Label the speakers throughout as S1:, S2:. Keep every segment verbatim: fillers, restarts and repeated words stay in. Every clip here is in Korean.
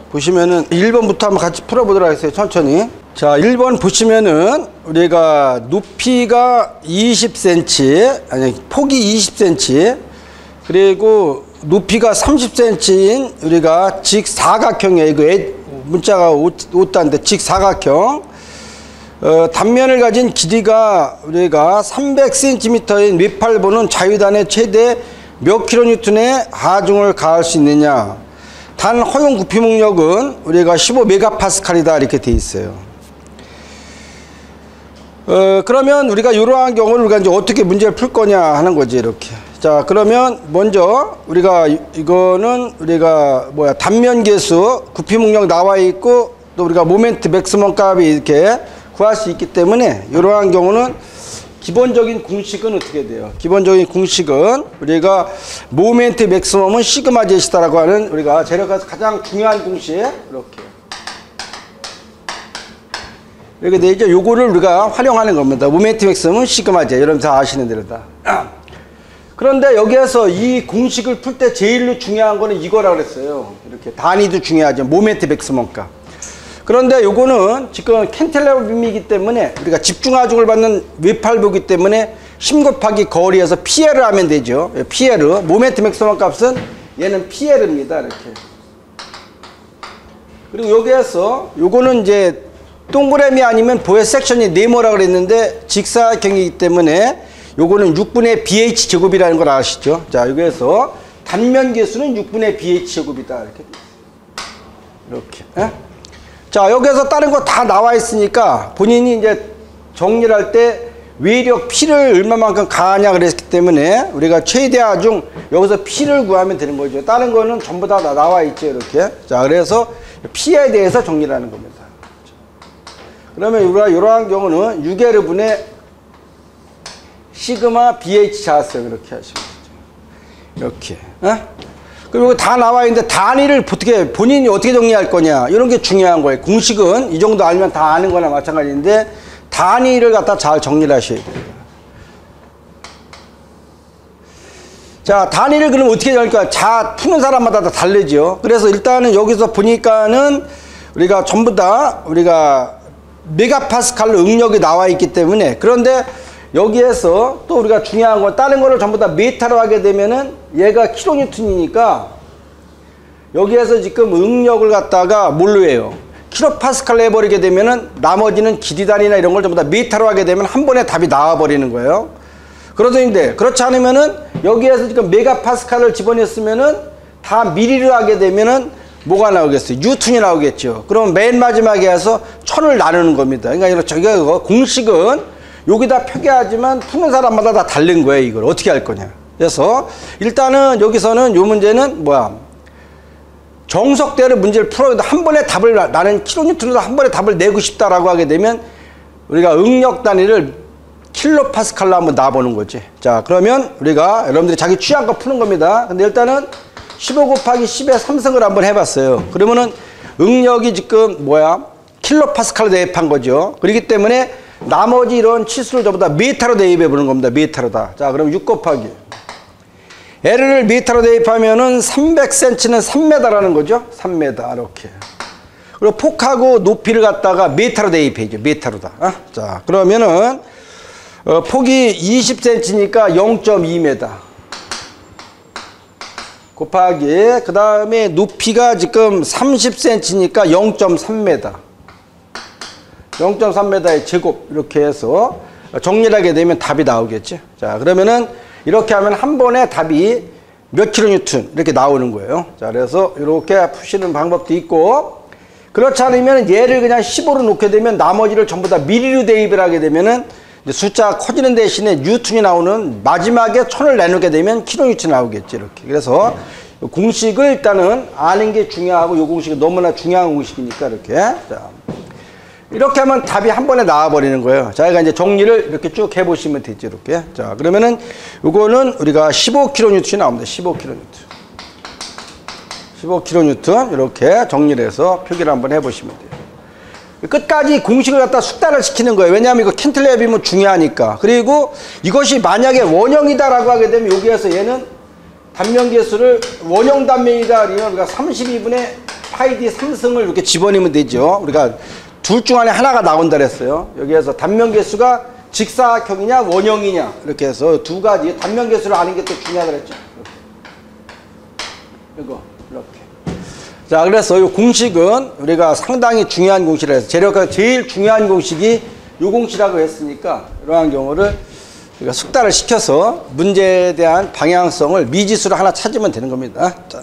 S1: 보시면은 일 번부터 한번 같이 풀어보도록 하겠어요. 천천히. 자, 일 번 보시면은 우리가 높이가 이십 센티미터, 아니 폭이 이십 센티미터, 그리고 높이가 삼십 센티미터인 우리가 직사각형이에요. 이거 문자가 오다인데 직사각형. 어, 단면을 가진 길이가 우리가 삼백 센티미터인 외팔부는 자유단에 최대 몇 킬로니우턴의 하중을 가할 수 있느냐. 단 허용 구피 목력은 우리가 십오 메가파스칼이다 이렇게 돼 있어요. 어, 그러면 우리가 이러한 경우를 우리가 이제 어떻게 문제를 풀 거냐 하는 거지 이렇게. 자, 그러면 먼저 우리가 이거는 우리가 뭐야 단면 계수 구피 목력 나와 있고 또 우리가 모멘트 맥시멈 값이 이렇게 구할 수 있기 때문에 이러한 경우는 기본적인 공식은 어떻게 돼요? 기본적인 공식은 우리가 모멘트 맥시멈은 시그마 제시다라고 하는 우리가 재력가서 가장 중요한 공식 이렇게 이렇게 돼 있죠. 요거를 우리가 활용하는 겁니다. 모멘트 맥시멈은 시그마 제. 여러분 다 아시는 대로 다. 그런데 여기에서 이 공식을 풀 때 제일로 중요한 거는 이거라 그랬어요. 이렇게 단위도 중요하죠. 모멘트 맥시멈 값. 그런데 요거는 지금 캔틸레버 빔이기 때문에 우리가 집중하중을 받는 외팔부이기 때문에 십 곱하기 거리에서 피엘을 하면 되죠. 피엘. 모멘트 맥시멈 값은 얘는 피엘입니다. 이렇게. 그리고 여기에서 요거는 이제 동그라미 아니면 보헤 섹션이 네모라고 그랬는데 직사각형이기 때문에 요거는 육분의 비에이치 제곱이라는 걸 아시죠? 자, 여기에서 단면 계수는 육분의 비에이치 제곱이다. 이렇게. 이렇게. 에? 자, 여기에서 다른 거 다 나와 있으니까 본인이 이제 정리를 할 때 외력 P를 얼마만큼 가하냐 그랬기 때문에 우리가 최대 하중 여기서 P를 구하면 되는 거죠. 다른 거는 전부 다 나와 있죠. 이렇게. 자, 그래서 P에 대해서 정리를 하는 겁니다. 그러면 우리가 이러한 경우는 육 엘분의 시그마 비에이치 자수형 이렇게 하시면 되죠. 이렇게. 어? 그리고 다 나와 있는데 단위를 어떻게 본인이 어떻게 정리할 거냐 이런 게 중요한 거예요. 공식은 이 정도 알면 다 아는 거나 마찬가지인데 단위를 갖다 잘 정리를 하셔야 됩니다. 자, 단위를 그럼 어떻게 정리할까? 자, 푸는 사람마다 다 다르죠. 그래서 일단은 여기서 보니까는 우리가 전부 다 우리가 메가파스칼로 응력이 나와 있기 때문에 그런데 여기에서 또 우리가 중요한 건 다른 거를 전부 다 메타로 하게 되면은 얘가 킬로니우턴이니까 여기에서 지금 응력을 갖다가 뭘로 해요? 킬로파스칼로 해버리게 되면은 나머지는 길이단이나 이런 걸 전부 다 메타로 하게 되면 한 번에 답이 나와버리는 거예요. 그러던데 그렇지 않으면은 여기에서 지금 메가파스칼을 집어넣었으면은 다 미리로 하게 되면은 뭐가 나오겠어요? 뉴턴이 나오겠죠. 그럼 맨 마지막에 해서 천을 나누는 겁니다. 그러니까 저기가 공식은 여기다 표기하지만 푸는 사람마다 다 다른 거예요. 이걸 어떻게 할 거냐. 그래서 일단은 여기서는 요 문제는 뭐야? 정석대로 문제를 풀어야 한 번에 답을 나는 킬로니우턴으로 한 번에 답을 내고 싶다라고 하게 되면 우리가 응력 단위를 킬로파스칼로 한번 놔보는 거지. 자, 그러면 우리가 여러분들이 자기 취향 거 푸는 겁니다. 근데 일단은 십오 곱하기 십의 삼승을 한번 해봤어요. 그러면은 응력이 지금 뭐야? 킬로파스칼로 대입한 거죠. 그렇기 때문에 나머지 이런 치수를 전부 다 메타로 대입해 보는 겁니다. 메타로다. 자, 그럼 육 곱하기 L을 메타로 대입하면은 삼백 센티미터는 삼 미터라는 거죠. 삼 미터 이렇게. 그리고 폭하고 높이를 갖다가 메타로 대입해야죠. 메타로다. 어? 자, 그러면은 어, 폭이 이십 센티미터니까 영 점 이 미터 곱하기 그 다음에 높이가 지금 삼십 센티미터니까 영 점 삼 미터 영 점 삼 미터의 제곱 이렇게 해서 정리를 하게 되면 답이 나오겠죠. 자, 그러면은 이렇게 하면 한 번에 답이 몇 킬로니우턴 이렇게 나오는 거예요. 자, 그래서 이렇게 푸시는 방법도 있고 그렇지 않으면 얘를 그냥 십오로 놓게 되면 나머지를 전부 다 미리로 대입을 하게 되면은 이제 숫자가 커지는 대신에 뉴턴이 나오는 마지막에 천을 나누게 되면 킬로니우턴이 나오겠죠. 이렇게. 그래서 공식을 일단은 아는 게 중요하고 이 공식이 너무나 중요한 공식이니까 이렇게. 자. 이렇게 하면 답이 한 번에 나와버리는 거예요. 자기가 이제 정리를 이렇게 쭉 해보시면 되죠. 이렇게. 자, 그러면은 요거는 우리가 십오 킬로니우턴이 나옵니다. 십오 킬로니우턴. 십오 킬로니우턴 이렇게 정리를 해서 표기를 한번 해보시면 돼요. 끝까지 공식을 갖다 숙달을 시키는 거예요. 왜냐하면 이거 캔틸레버 빔은 중요하니까. 그리고 이것이 만약에 원형이다라고 하게 되면 여기에서 얘는 단면 계수를 원형 단면이다 그러면 우리가 삼십이분의 파이 디 삼승을 이렇게 집어넣으면 되죠. 우리가 둘 중 안에 하나가 나온다 그랬어요. 여기에서 단면계수가 직사각형이냐 원형이냐 이렇게 해서 두 가지 단면계수를 아는 게 또 중요하다 그랬죠. 이거 이렇게. 자, 그래서 이 공식은 우리가 상당히 중요한 공식이라 해서 재료가 제일 중요한 공식이 이 공식이라고 했으니까 이러한 경우를 우리가 숙달을 시켜서 문제에 대한 방향성을 미지수를 하나 찾으면 되는 겁니다. 자.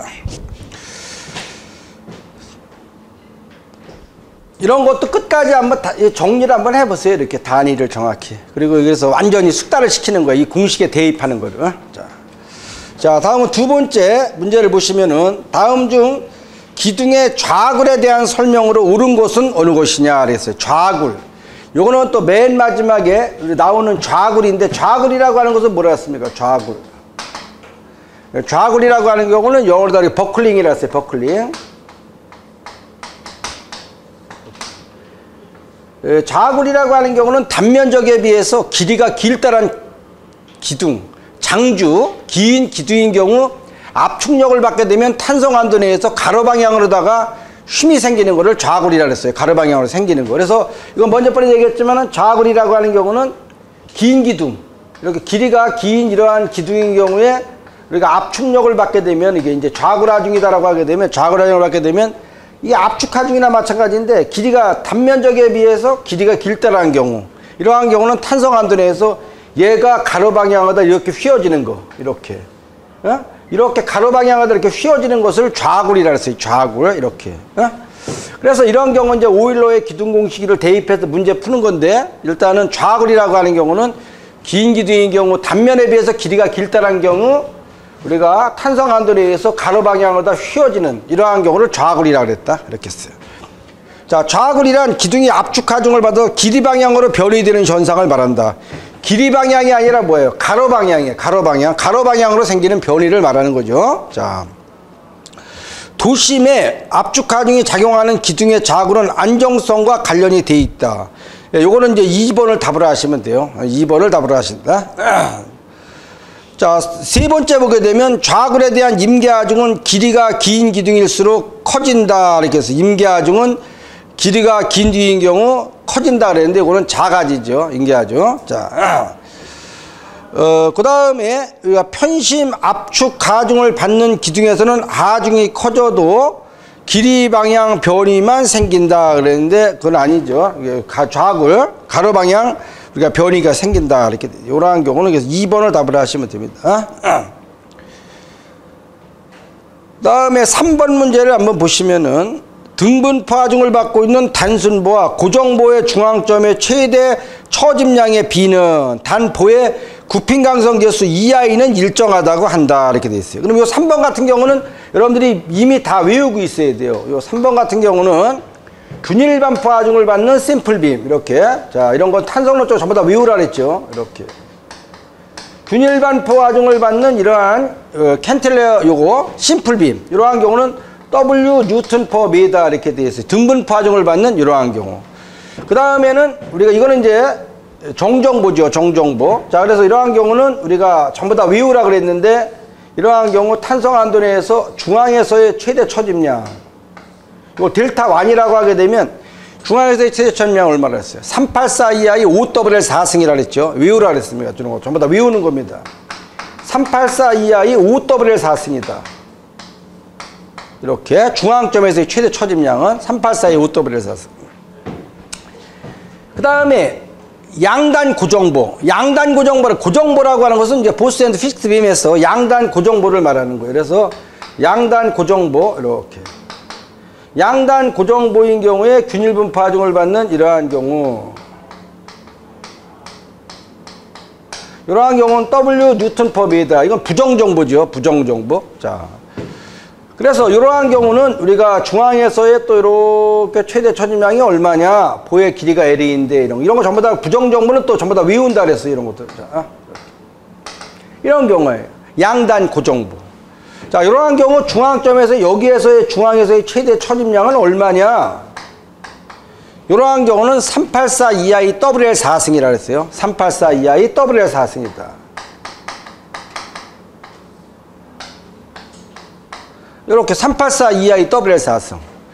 S1: 이런 것도 끝까지 한번 다, 정리를 한번 해보세요. 이렇게 단위를 정확히. 그리고 여기서 완전히 숙달을 시키는 거예요. 이 공식에 대입하는 거를. 자, 자, 다음은 두 번째 문제를 보시면은 다음 중 기둥의 좌굴에 대한 설명으로 옳은 것은 어느 것이냐 그랬어요. 좌굴. 요거는 또 맨 마지막에 나오는 좌굴인데 좌굴이라고 하는 것은 뭐라 했습니까? 좌굴. 좌굴이라고 하는 경우는 영어로 다 버클링이라 했어요. 버클링. 좌굴이라고 하는 경우는 단면적에 비해서 길이가 길다란 기둥, 장주, 긴 기둥인 경우 압축력을 받게 되면 탄성한도 내에서 가로 방향으로다가 쉼이 생기는 것을 좌굴이라고 했어요. 가로 방향으로 생기는 거. 그래서 이건 먼저 번에 얘기했지만은 좌굴이라고 하는 경우는 긴 기둥, 이렇게 길이가 긴 이러한 기둥인 경우에 우리가 압축력을 받게 되면 이게 이제 좌굴하중이다라고 하게 되면 좌굴하중을 받게 되면 이 압축하중이나 마찬가지인데 길이가 단면적에 비해서 길이가 길다라는 경우 이러한 경우는 탄성한도 내에서 얘가 가로 방향으로 이렇게 휘어지는 거 이렇게 어? 이렇게 가로 방향으로 이렇게 휘어지는 것을 좌굴이라 했어요. 좌굴 이렇게 어? 그래서 이런 경우는 이제 오일러의 기둥 공식을 대입해서 문제 푸는 건데 일단은 좌굴이라고 하는 경우는 긴 기둥인 경우 단면에 비해서 길이가 길다라는 경우 우리가 탄성 한도에 의해서 가로 방향으로 다 휘어지는 이러한 경우를 좌굴이라고 그랬다. 이렇게 했어요. 자, 좌굴이란 기둥이 압축하중을 받아 길이 방향으로 변이되는 현상을 말한다. 길이 방향이 아니라 뭐예요? 가로 방향이에요. 가로 방향. 가로 방향으로 생기는 변이를 말하는 거죠. 자, 도심에 압축하중이 작용하는 기둥의 좌굴은 안정성과 관련이 돼 있다. 요거는 이제 이 번을 답으로 하시면 돼요. 이 번을 답으로 하신다. 자, 세 번째 보게 되면 좌굴에 대한 임계하중은 길이가 긴 기둥일수록 커진다. 이렇게 해서 임계하중은 길이가 긴 기둥인 경우 커진다 그랬는데 이거는 작아지죠. 임계하중. 자, 어, 그 다음에 우리가 편심 압축 하중을 받는 기둥에서는 하중이 커져도 길이 방향 변이만 생긴다 그랬는데 그건 아니죠. 좌굴 가로 방향 우리가 변이가 생긴다 이렇게 이러한 경우는 그래서 이 번을 답을 하시면 됩니다. 다음에 삼 번 문제를 한번 보시면은 등분포 하중을 받고 있는 단순보와 고정보의 중앙점의 최대 처집량의 비는 단보의 구핑강성 계수 이하이는 일정하다고 한다 이렇게 돼 있어요. 그럼 이 삼 번 같은 경우는 여러분들이 이미 다 외우고 있어야 돼요. 이 삼 번 같은 경우는 균일반포 하중을 받는 심플빔 이렇게 자 이런 건 탄성론 쪽 전부 다 외우라 그랬죠. 이렇게 균일반포 하중을 받는 이러한 어, 캔틸레어 요거 심플빔 이러한 경우는 W 뉴턴 퍼 미터 이렇게 되어 있어요. 등분포 하중을 받는 이러한 경우. 그 다음에는 우리가 이거는 이제 정정보죠. 정정보. 자 그래서 이러한 경우는 우리가 전부 다 외우라 그랬는데 이러한 경우 탄성 한도 내에서 중앙에서의 최대 처집량 이거 델타 일이라고 하게 되면 중앙에서의 최대 처집량 얼마나 했어요? 삼백팔십사 이하의 오 더블 엘 사 승이라 그랬죠. 외우라 그랬습니다. 주는 거 전부 다 외우는 겁니다. 삼백팔십사 이하의 오 더블 엘 사 승이다. 이렇게 중앙점에서의 최대 처집량은 삼백팔십사의 오 더블 엘 사 승. 그 다음에 양단 고정보. 양단 고정보를 고정보라고 하는 것은 이제 보스 앤드 픽스드 빔에서 양단 고정보를 말하는 거예요. 그래서 양단 고정보 이렇게 양단 고정보인 경우에 균일분포 하중을 받는 이러한 경우 이러한 경우는 W 뉴턴 퍼 미터 이건 부정정보죠. 부정정보. 자 그래서 이러한 경우는 우리가 중앙에서의 또 이렇게 최대 처집량이 얼마냐 보의 길이가 L인데 이런 거 이런 거 전부 다 부정정보는 또 전부 다 외운다 그랬어요. 이런 것들. 자, 이런 경우에 양단 고정보. 자 이러한 경우 중앙점에서 여기에서의 중앙에서의 최대 처집량은 얼마냐 이러한 경우는 삼백팔십사 이하의 더블 엘 사 승이라 그랬어요. 삼백팔십사 이하의 더블 엘 사 승이다. 이렇게 삼백팔십사 이하의 더블 엘 사 승.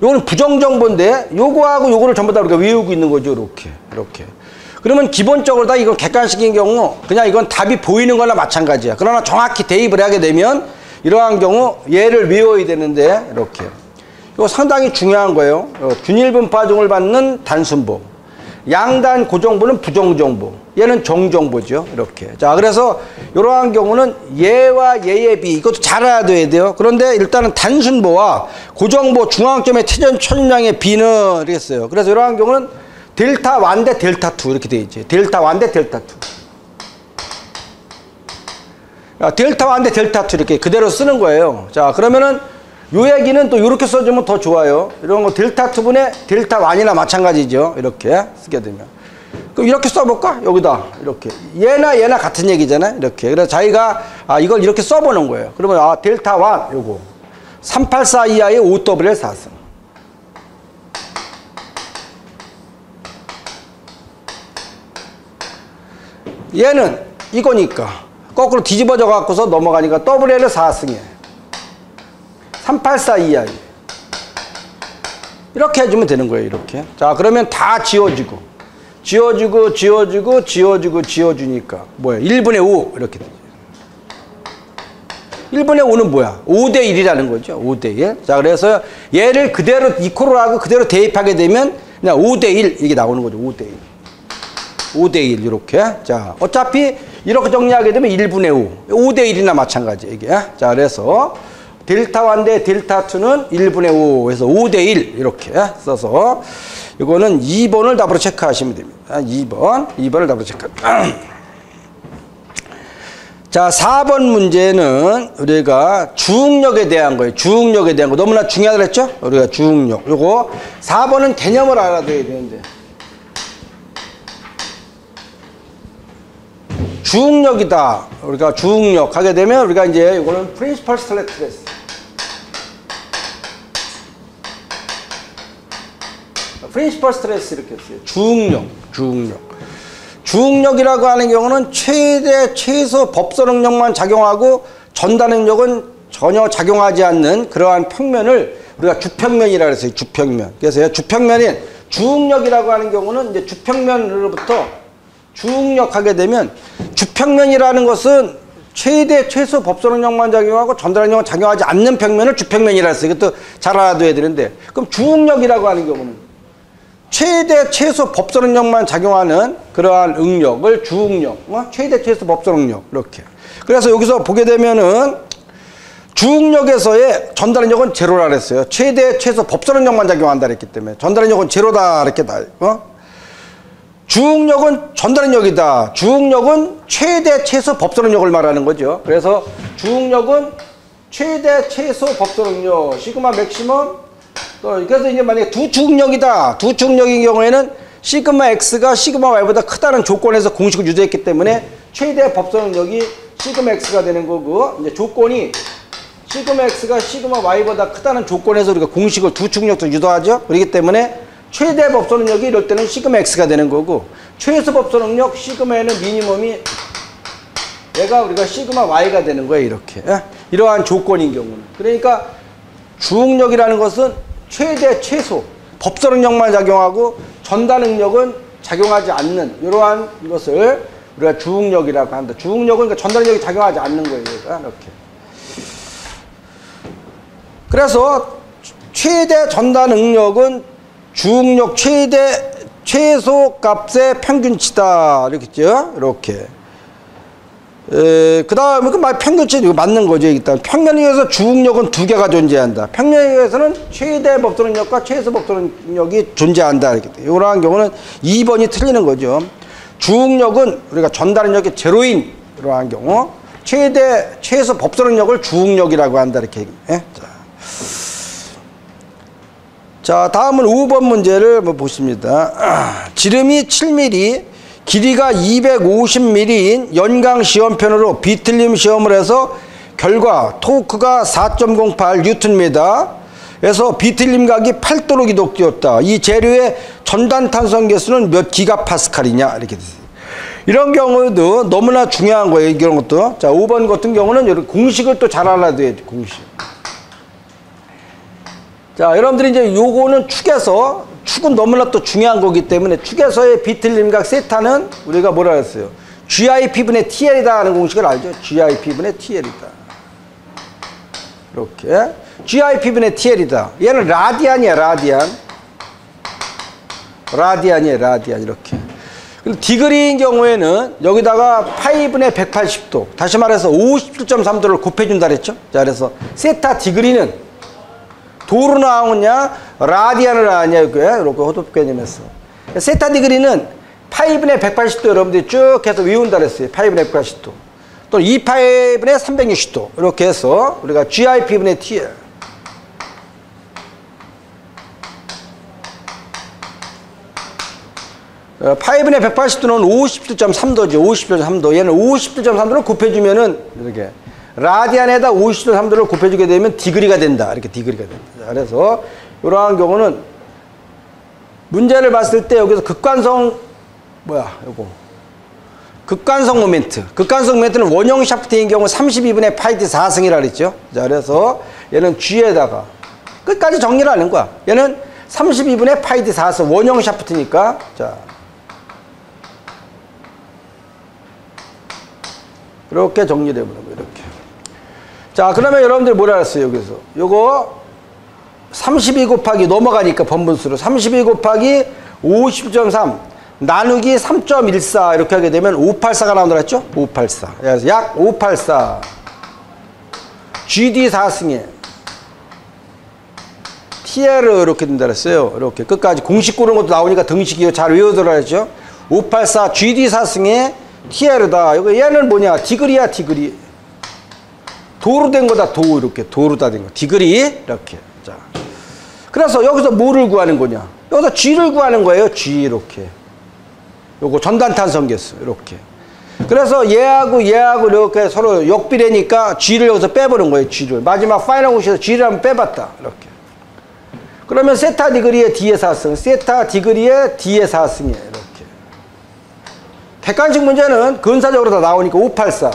S1: 요거는 부정정보인데 요거하고 요거를 전부 다 우리가 외우고 있는 거죠. 이렇게 이렇게. 그러면 기본적으로 다 이건 객관식인 경우 그냥 이건 답이 보이는 거나 마찬가지야. 그러나 정확히 대입을 하게 되면 이러한 경우 얘를 외워야 되는데 이렇게. 이거 상당히 중요한 거예요. 균일분파종을 받는 단순보. 양단 고정보는 부정정보. 얘는 정정보죠. 이렇게. 자, 그래서 이러한 경우는 얘와 얘의 비 이것도 잘 알아둬야 돼요. 그런데 일단은 단순보와 고정보 중앙점의 최전 천량의 비는 이랬어요. 그래서 이러한 경우는 델타 일 대 델타 이 이렇게 돼 있지. 델타 일 대 델타 이. 델타 일 대 델타 이 이렇게 그대로 쓰는 거예요. 자, 그러면은 요 얘기는 또 이렇게 써주면 더 좋아요. 이런 거 델타 이분의 델타 일이나 마찬가지죠. 이렇게 쓰게 되면. 그럼 이렇게 써볼까? 여기다. 이렇게. 얘나 얘나 같은 얘기잖아요. 이렇게. 그래서 자기가 아, 이걸 이렇게 써보는 거예요. 그러면 아, 델타 일 요거. 삼팔사 이하의 오 더블유의 사 승. 얘는 이거니까. 거꾸로 뒤집어져 갖고서 넘어가니까 더블유의 사 승이에요. 삼팔사 이하에 이렇게 해주면 되는 거예요. 이렇게. 자, 그러면 다 지워지고 지워지고 지워지고 지워지고 지워주니까 뭐야? 일분의 오 이렇게 되죠. 일분의 오는 뭐야? 오 대 일이라는 거죠. 오 대 일. 자, 그래서 얘를 그대로 이코로 하고 그대로 대입하게 되면 그냥 오 대 일 이게 나오는 거죠. 오 대 일. 오 대 일 이렇게. 자, 어차피 이렇게 정리하게 되면 일분의 오. 오 대 일이나 마찬가지 이게. 자, 그래서 델타 일 대 델타 이는 일분의 오 해서 오 대 일 이렇게 써서 이거는 이 번을 답으로 체크하시면 됩니다. 이 번. 이 번을 답으로 체크. 자, 사 번 문제는 우리가 주응력에 대한 거예요. 주응력에 대한 거. 너무나 중요하다 그랬죠? 우리가 주응력. 요거 사 번은 개념을 알아둬야 되는데. 주응력이다. 우리가 주응력 하게 되면 우리가 이제 이거는 프린시펄 스트레스. 프린시펄 스트레스 이렇게 써요. 주응력, 주응력. 주응력이라고 하는 경우는 최대 최소 법선 응력만 작용하고 전달 응력은 전혀 작용하지 않는 그러한 평면을 우리가 주평면이라고 했어요. 주평면. 그래서 주평면인 주응력이라고 하는 경우는 이제 주평면으로부터 주응력하게 되면 주평면이라는 것은 최대 최소 법선 응력만 작용하고 전달 응력은 작용하지 않는 평면을 주평면이라고 했어요. 이것도 잘 알아둬야 되는데 그럼 주응력이라고 하는 경우는 최대 최소 법선 응력만 작용하는 그러한 응력을 주응력, 어? 최대 최소 법선 응력 이렇게. 그래서 여기서 보게 되면은 주응력에서의 전달 응력은 제로라 그랬어요. 최대 최소 법선 응력만 작용한다 그랬기 때문에 전달 응력은 제로다 이렇게 다. 어? 주응력은 전달 응력이다. 주응력은 최대 최소 법선 응력을 말하는 거죠. 그래서 주응력은 최대 최소 법선 응력 시그마 맥시멈. 또 그래서 이제 만약에 두 주응력이다. 두 주응력인 경우에는 시그마 x가 시그마 y보다 크다는 조건에서 공식을 유도했기 때문에 최대 법선 응력이 시그마 x가 되는 거고 이제 조건이 시그마 x가 시그마 y보다 크다는 조건에서 우리가 공식을 두 주응력도 유도하죠. 그렇기 때문에 최대 법선 응력이 이럴 때는 시그마 x가 되는 거고 최소 법선 응력 시그마에는 미니멈이 얘가 우리가 시그마 y가 되는 거예요. 이렇게. 이러한 조건인 경우는. 그러니까 주응력이라는 것은 최대 최소 법선 응력만 작용하고 전달 응력은 작용하지 않는 이러한 것을 우리가 주응력이라고 한다. 주응력은 그러니까 전달 응력이 작용하지 않는 거예요. 얘가 이렇게. 그래서 최대 전달 응력은 주응력 최대 최소 값의 평균치다. 이렇게 했죠. 이렇게. 그 다음에 그 평균치 이거 맞는 거죠. 일단 평면에 의해서 주응력은 두 개가 존재한다. 평면에 의해서는 최대 법선 응력과 최소 법선 응력이 존재한다. 이렇게. 이러한 경우는 이 번이 틀리는 거죠. 주응력은 우리가 전달 응력이 제로인 이러한 경우 최대 최소 법선 응력을 주응력이라고 한다. 이렇게. 예? 자. 자, 다음은 오 번 문제를 한번 보십니다. 아, 지름이 칠 밀리미터, 길이가 이백오십 밀리미터인 연강 시험편으로 비틀림 시험을 해서 결과 토크가 사 점 공팔 뉴턴입니다. 그래서 비틀림 각이 팔 도로 기록되었다. 이 재료의 전단탄성 계수는 몇 기가파스칼이냐 이렇게 됐어요. 이런 경우도 너무나 중요한 거예요. 이런 것도. 자, 오 번 같은 경우는 이런 공식을 또 잘 알아둬야지. 공식. 자, 여러분들이 이제 요거는 축에서, 축은 너무나 또 중요한 거기 때문에 축에서의 비틀림각 세타는 우리가 뭐라 했어요? 지아이피분의 티엘이다 하는 공식을 알죠? 지아이피분의 티엘이다. 이렇게. 지아이피분의 티엘이다. 얘는 라디안이야, 라디안. 라디안이에요, 라디안. 이렇게. 근데 디그리인 경우에는 여기다가 파이분의 백팔십 도. 다시 말해서 오십칠 점 삼 도를 곱해준다 그랬죠? 자, 그래서 세타 디그리는 도로 나오느냐, 라디안을 나오냐, 이렇게, 이렇게 호흡 개념에서. 세타 디그리는 파이분의 백팔십 도 여러분들이 쭉 해서 외운다 그랬어요. 파이분의 백팔십 도. 또 이 파이분의 삼백육십 도. 이렇게 해서 우리가 지아이피분의 티엘. 파이분의 백팔십 도는 오십칠 점 삼 도죠. 오십칠 점 삼 도. 얘는 오십칠 점 삼 도를 곱해주면은, 이렇게. 라디안에다 오십칠 점 삼 도를 곱해주게 되면 디그리가 된다. 이렇게 디그리가 된다. 그래서, 이러한 경우는, 문제를 봤을 때 여기서 극관성, 뭐야, 요거. 극관성 모멘트. 극관성 모멘트는 원형 샤프트인 경우 삼십이분의 파이 디 사 승이라 그랬죠. 자, 그래서 얘는 G에다가 끝까지 정리를 하는 거야. 얘는 삼십이분의 파이 디 사 승 원형 샤프트니까. 자. 이렇게 정리를 해보는 거예요. 이렇게. 자, 그러면 여러분들 뭐라 했어요, 여기서? 요거 삼십이 곱하기 넘어가니까 번분수로 삼십이 곱하기 오십 점 삼 나누기 삼 점 일사 이렇게 하게 되면 오백팔십사가 나온다 했죠? 오백팔십사. 그래서 약 오백팔십사. 지디 사 승에 티엘을 이렇게 된다 그랬어요. 이렇게 끝까지 공식 고른 것도 나오니까 등식이요. 잘 외워둬라 했죠? 오백팔십사 지디 사 승에 티엘이다. 이거 얘는 뭐냐? 디그리야, 디그리. 도로 된 거다, 도. 이렇게. 도로 다 된 거. 디그리. 이렇게. 자. 그래서 여기서 뭐를 구하는 거냐? 여기서 G를 구하는 거예요. G. 이렇게. 요거 전단탄성 개수. 이렇게. 그래서 얘하고 얘하고 이렇게 서로 역비례니까 G를 여기서 빼보는 거예요. G를. 마지막 파이널 공식에서 G를 한번 빼봤다. 이렇게. 그러면 세타 디그리의 D의 사 승. 세타 디그리의 D의 사 승이에요. 이렇게. 객관식 문제는 근사적으로 다 나오니까 오백팔십사.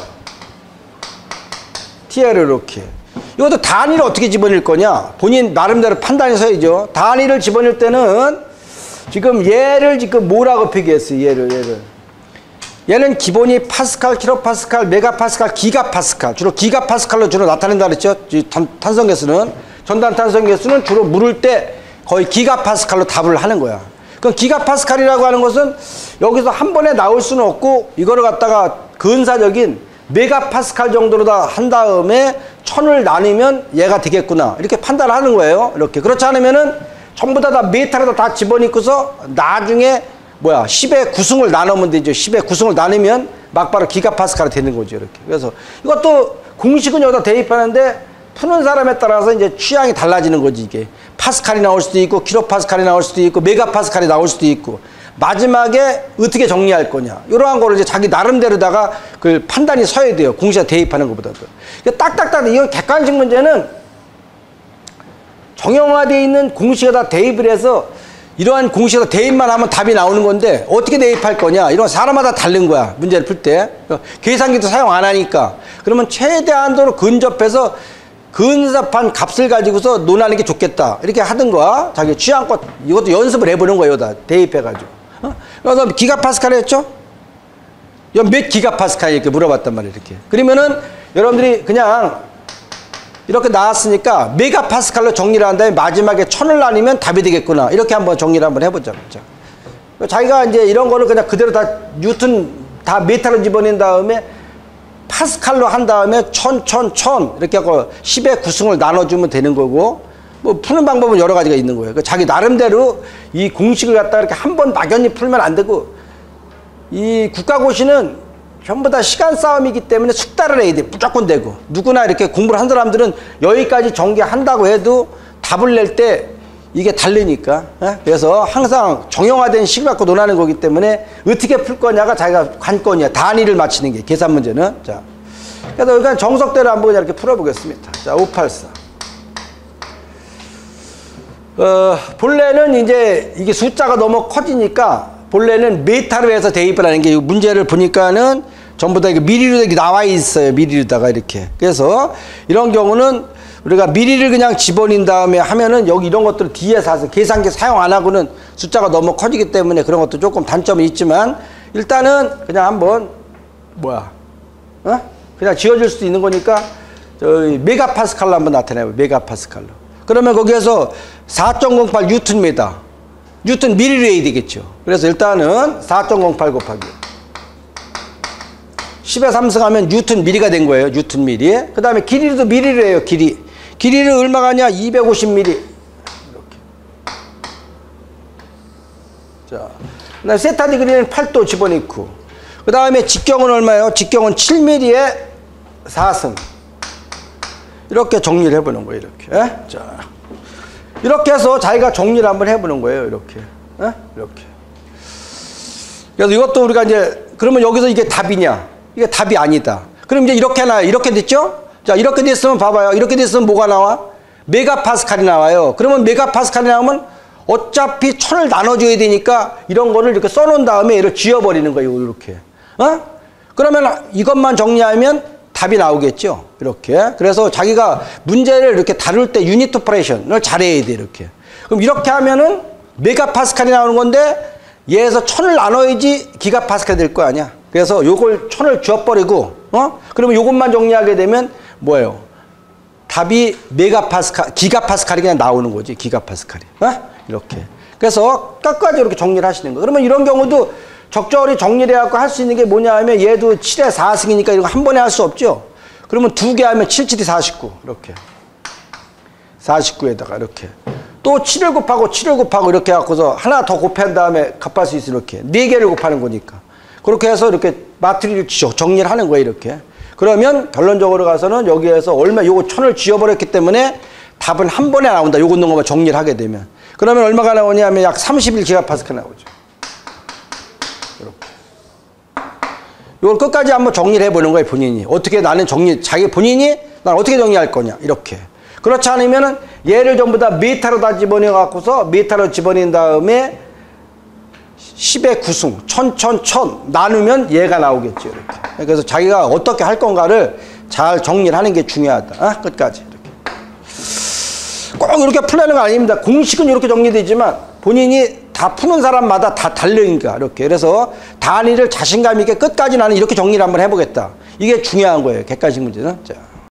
S1: 티엘을 이렇게. 이것도 단위를 어떻게 집어넣을 거냐? 본인 나름대로 판단해서 해야죠. 단위를 집어넣을 때는 지금 얘를 지금 뭐라고 표기했어요? 얘를, 얘를. 얘는 기본이 파스칼, 킬로파스칼, 메가파스칼, 기가파스칼. 주로 기가파스칼로 주로 나타낸다 그랬죠? 탄성계수는. 전단 탄성계수는 주로 물을 때 거의 기가파스칼로 답을 하는 거야. 그럼 기가파스칼이라고 하는 것은 여기서 한 번에 나올 수는 없고 이거를 갖다가 근사적인 메가파스칼 정도로 다 한 다음에 천을 나누면 얘가 되겠구나. 이렇게 판단을 하는 거예요. 이렇게. 그렇지 않으면은 전부 다 다 메타로 다 집어넣고서 나중에 뭐야 십의 구승을 나누면 되죠. 십의 구승을 나누면 막바로 기가파스칼이 되는 거죠. 이렇게. 그래서 이것도 공식은 여기다 대입하는데 푸는 사람에 따라서 이제 취향이 달라지는 거지, 이게. 파스칼이 나올 수도 있고, 킬로파스칼이 나올 수도 있고, 메가파스칼이 나올 수도 있고, 마지막에 어떻게 정리할 거냐. 이러한 거를 이제 자기 나름대로다가 그 판단이 서야 돼요. 공시에 대입하는 것보다도. 딱딱딱, 이건 객관식 문제는 정형화되어 있는 공식에다 대입을 해서 이러한 공식에다 대입만 하면 답이 나오는 건데 어떻게 대입할 거냐. 이런 사람마다 다른 거야. 문제를 풀 때. 계산기도 사용 안 하니까. 그러면 최대한도로 근접해서 근접한 값을 가지고서 논하는 게 좋겠다. 이렇게 하든가 자기 취향껏 이것도 연습을 해보는 거예요. 다 대입해가지고. 어? 그래서 기가파스칼 했죠? 이건 몇 기가파스칼 이렇게 물어봤단 말이에요. 이렇게. 그러면은 여러분들이 그냥 이렇게 나왔으니까 메가파스칼로 정리를 한 다음에 마지막에 천을 나누면 답이 되겠구나. 이렇게 한번 정리를 한번 해보자. 그렇죠? 자기가 이제 이런 거를 그냥 그대로 다 뉴턴 다 메타로 집어낸 다음에 파스칼로 한 다음에 천, 천, 천 이렇게 하고 십의 구승을 나눠주면 되는 거고 뭐 푸는 방법은 여러 가지가 있는 거예요. 그러니까 자기 나름대로 이 공식을 갖다가 이렇게 한 번 막연히 풀면 안 되고 이 국가고시는 전부 다 시간 싸움이기 때문에 숙달을 해야 돼. 무조건 되고. 누구나 이렇게 공부를 한 사람들은 여기까지 전개한다고 해도 답을 낼 때 이게 다르니까. 에? 그래서 항상 정형화된 식을 갖고 논하는 거기 때문에 어떻게 풀 거냐가 자기가 관건이야. 단위를 맞히는 게 계산 문제는. 자, 그래서 여기가 정석대로 한번 이렇게 풀어보겠습니다. 자, 오백팔십사. 어, 본래는 이제 이게 숫자가 너무 커지니까 본래는 메타로 해서 대입을 하는 게 문제를 보니까는 전부 다 이게 미리로 나와 있어요. 미리로다가 이렇게. 그래서 이런 경우는 우리가 미리를 그냥 집어넣은 다음에 하면은 여기 이런 것들을 뒤에서 해서 계산기 사용 안 하고는 숫자가 너무 커지기 때문에 그런 것도 조금 단점이 있지만 일단은 그냥 한번 뭐야 어? 그냥 지어줄 수 있는 거니까 저희 메가파스칼로 한번 나타내요. 메가파스칼로. 그러면 거기에서 사 점 공팔 뉴턴입니다. 뉴턴 미리로 해야 되겠죠. 그래서 일단은 사 점 공팔 곱하기 십에 삼승하면 뉴턴 미리가 된 거예요. 뉴턴 미리. 그 다음에 길이도 미리로 해요. 길이. 길이를 얼마가 하냐? 이백오십 미리. 이렇게. 자, 그 다음에 세타 디그리는 팔 도 집어넣고. 그 다음에 직경은 얼마예요? 직경은 칠 미리에 사 승. 이렇게 정리를 해보는 거예요. 이렇게. 에? 자, 이렇게 해서 자기가 정리를 한번 해보는 거예요. 이렇게. 에? 이렇게. 그래서 이것도 우리가 이제 그러면 여기서 이게 답이냐? 이게 답이 아니다. 그럼 이제 이렇게 나와요. 이렇게 됐죠? 자, 이렇게 됐으면 봐봐요. 이렇게 됐으면 뭐가 나와? 메가파스칼이 나와요. 그러면 메가파스칼이 나오면 어차피 천을 나눠줘야 되니까 이런 거를 이렇게 써놓은 다음에 얘를 지워버리는 거예요. 이렇게. 어? 그러면 이것만 정리하면 답이 나오겠죠. 이렇게. 그래서 자기가 문제를 이렇게 다룰 때 유닛 오퍼레이션을 잘해야 돼. 이렇게. 그럼 이렇게 하면은 메가파스칼이 나오는 건데 얘에서 천을 나눠야지 기가파스칼이 될 거 아니야. 그래서 요걸 천을 지워버리고 어? 그러면 요것만 정리하게 되면 뭐예요? 답이 메가파스칼, 기가파스칼이 그냥 나오는 거지. 기가파스칼이. 어? 이렇게. 그래서 끝까지 이렇게 정리를 하시는 거예요. 그러면 이런 경우도 적절히 정리를 해갖고 할 수 있는 게 뭐냐 하면 얘도 칠에 사 승이니까 이거 한 번에 할 수 없죠. 그러면 두 개 하면 칠, 칠이 사십구. 이렇게. 사십구에다가 이렇게. 또 칠을 곱하고 칠을 곱하고 이렇게 해갖고서 하나 더 곱한 다음에 갚을 수 있어. 이렇게. 네 개를 곱하는 거니까. 그렇게 해서 이렇게 마트리를 정리를 하는 거예요. 이렇게. 그러면 결론적으로 가서는 여기에서 얼마, 요거 천을 지워버렸기 때문에 답은 한 번에 나온다. 요거 넣은 것만 정리를 하게 되면. 그러면 얼마가 나오냐면 약 삼십일 기가파스칼 나오죠. 이렇게. 이걸 끝까지 한번 정리를 해보는 거예요. 본인이. 어떻게 나는 정리, 자기 본인이 난 어떻게 정리할 거냐. 이렇게. 그렇지 않으면은 얘를 전부 다 메타로 다 집어넣어 갖고서 메타로 집어넣은 다음에 십의 구승, 천, 천, 천 나누면 얘가 나오겠죠. 이렇게. 그래서 자기가 어떻게 할 건가를 잘 정리를 하는 게 중요하다. 어? 끝까지. 이렇게. 꼭 이렇게 풀려는 거 아닙니다. 공식은 이렇게 정리되지만 본인이 다 푸는 사람마다 다 다르니까. 이렇게. 그래서 단위를 자신감 있게 끝까지 나는 이렇게 정리를 한번 해보겠다. 이게 중요한 거예요. 객관식 문제는. 자.